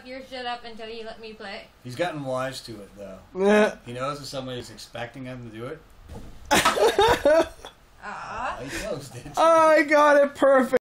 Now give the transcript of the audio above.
your shit up until you let me play. He's gotten wise to it, though. Yeah. He knows if somebody's expecting him to do it. Ah. He closed it. I got it perfect.